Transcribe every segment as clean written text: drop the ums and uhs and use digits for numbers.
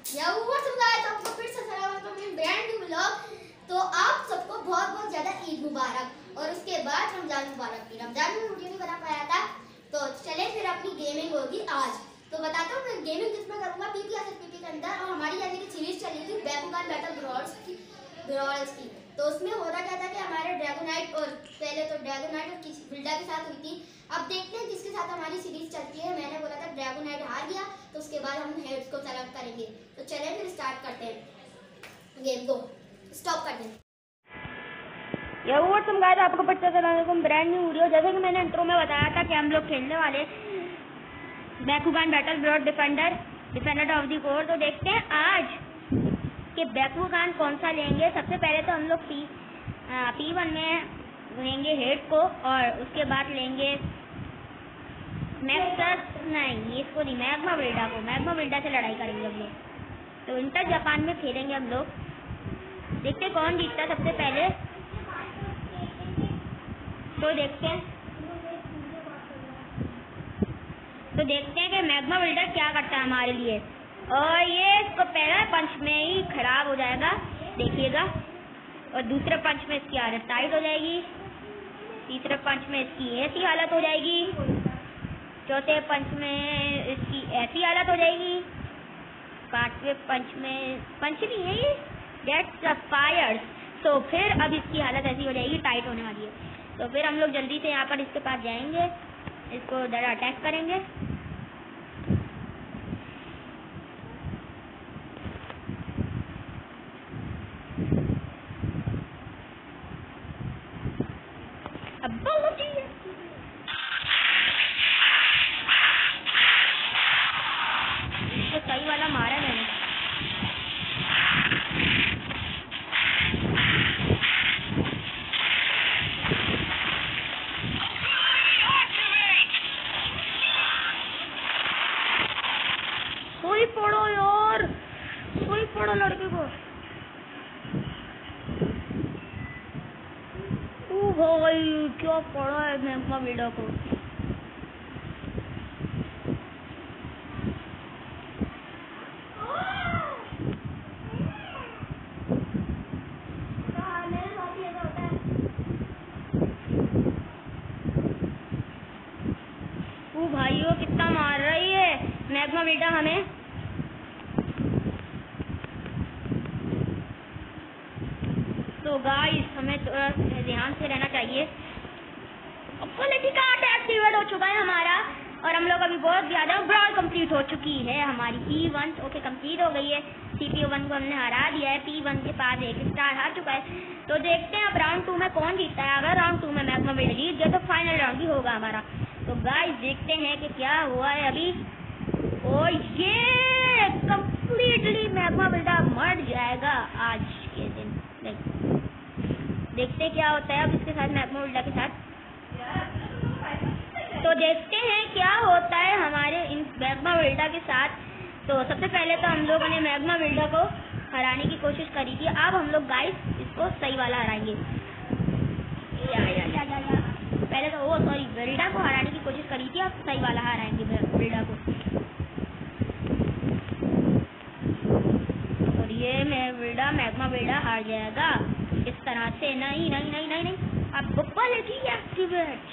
आपको फिर से ब्रांड न्यू व्लॉग। तो आप सबको बहुत बहुत ज्यादा ईद मुबारक और उसके बाद रमजान मुबारक की। रमजान में वीडियो नहीं बना पाया था तो चले फिर अपनी गेमिंग होगी आज। तो बताता हूँ मैं गेमिंग किसमें करूँगा, पीपी के अंदर। और हमारी यानी कि सीरीज चली थी बैकुगान बैटल ग्रॉल्स की। तो उसमें हो रहा क्या था कि हमारे ड्रैगोनाइट और पहले तो ड्रैगोनाइट और बिल्डा के साथ हुई थी। अब देखते हैं किसके साथ हमारी सीरीज चलती है। मैंने बोला था ड्रैगोनाइट हार गया तो उसके बाद हम हेड्स को सेलेक्ट करेंगे। तो चले फिर स्टार्ट करते हैं, गेम को स्टॉप करते हैं। आपको ब्रांड न्यू वीडियो। जैसे कि मैंने इंट्रो में बताया था कि हम लोग खेलने वाले Bakugan Battle Ground Defender of the Core. तो देखते हैं आज कि बैकुगान कौन सा लेंगे। सबसे पहले तो हम लोग P1 में लेंगे हेड को और उसके बाद लेंगे इसको नहीं, मैग्मा विल्डा से लड़ाई करेंगे हम लोग। तो इंटर जापान में खेलेंगे हम लोग। देखते हैं कौन जीतता है सबसे पहले। तो देखते हैं कि मैग्मा बिल्डर क्या करता है हमारे लिए। और ये इसको पहला पंच में ही खराब हो जाएगा, देखिएगा। और दूसरे पंच में इसकी हालत टाइट हो जाएगी, तीसरे पंच में इसकी ऐसी हालत हो जाएगी, चौथे पंच में इसकी ऐसी हालत हो जाएगी, पांचवें पंच में पंच नहीं है ये, गेट्स फायर्ड। तो फिर अब इसकी हालत ऐसी हो जाएगी, टाइट होने वाली है। तो फिर हम लोग जल्दी से यहाँ पर इसके पास जाएंगे, इसको जरा अटैक करेंगे। इसको सही वाला मारा मैंने। पड़ो यार, कोई पड़ो लड़के को। ओ भाई क्या पड़ा है मैग्मा विल्डा को। ओ भाइयों कितना मार रही है मैग्मा विल्डा हमें। तो गाइस हमें थोड़ा ध्यान से रहना चाहिए। क्वालिटी का एक्टिवेट हो चुका है हमारा और हम लोग अभी बहुत ज्यादा ब्रॉल कंप्लीट हो चुकी है हमारी। P1 ओके कंप्लीट हो गई है। CP1 को हमने हरा दिया है। P1 के पास एक स्टार हार चुका है। तो देखते हैं अब राउंड 2 में कौन जीतता है। अगर राउंड 2 में मैग्मा विल्डा जीत गया तो फाइनल राउंड भी होगा हमारा। तो गाइस देखते हैं कि क्या हुआ है अभी। और ये कंप्लीटली मैग्मा विल्डा मर जाएगा आज के दिन। देखते क्या होता है अब इसके साथ, मैग्मा विल्डा के साथ। तो देखते हैं क्या होता है हमारे इन मैग्मा विल्डा के साथ। तो सबसे पहले तो हम लोगों ने मैग्मा विल्डा को हराने की कोशिश करी थी। अब हम लोग गाइस इसको सही वाला हराएंगे। पहले तो विल्डा को हराने की कोशिश करी थी, अब सही वाला हराएंगे विल्डा को। और ये मैग्मा विल्डा हार जाएगा इस तरह से। नहीं अब क्वालिटी एक्टिवेट,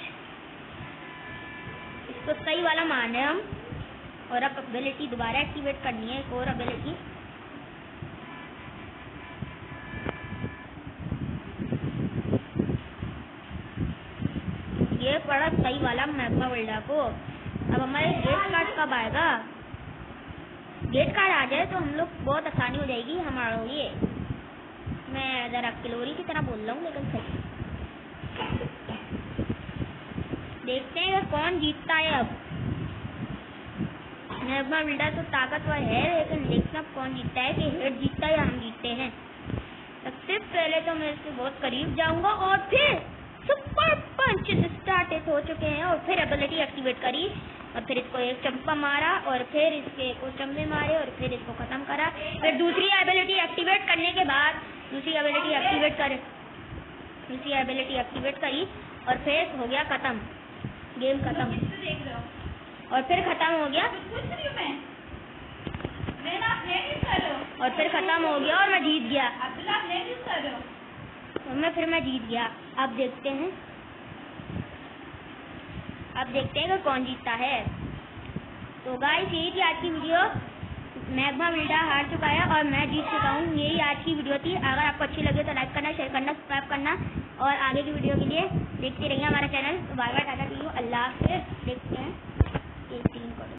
इसको सही वाला माने हम। और अब एबिलिटी दोबारा एक्टिवेट करनी है, एक और एबिलिटी। ये पड़ा सही वाला मैग्मा विल्डा को। अब हमारे गेट कार्ड कब आएगा? गेट कार्ड आ जाए तो हम लोग बहुत आसानी हो जाएगी हमारा। ये मैं जरा किलोरी की तरह बोल रहा हूँ लेकिन सही। देखते हैं कौन जीतता है अब। मैग्मा विल्डा तो ताकतवर है लेकिन देखना कौन जीतता है, कि हेड जीतता है या हम जीतते हैं। सबसे पहले तो मैं इसके बहुत करीब जाऊंगा और फिर सुपर पंच स्टार्ट हो चुके हैं। और फिर एबिलिटी एक्टिवेट करी और फिर इसको एक चंपा मारा और फिर इसके को चंपे मारे और फिर इसको खत्म करा। फिर दूसरी एबिलिटी एक्टिवेट करने के बाद दूसरी एबिलिटी एक्टिवेट करी और फिर हो गया खत्म, गेम खत्म। और फिर खत्म हो गया। मैं ना कर और फिर खत्म हो गया और मैं जीत गया। फिर मैं जीत गया। अब देखते हैं कि कौन जीतता है। तो गाइस यही थी आज की वीडियो। मैग्मा विल्डा हार चुका है और मैं जीत चुका हूँ। यही आज की वीडियो थी। अगर आपको अच्छी लगे तो लाइक करना, शेयर करना, सब्सक्राइब करना और आगे की वीडियो के लिए देखते रहिए हमारा चैनल। तो बाय बाय, टाटा, टी यू, अल्लाह हाफ़िज़। देखते हैं 18 को।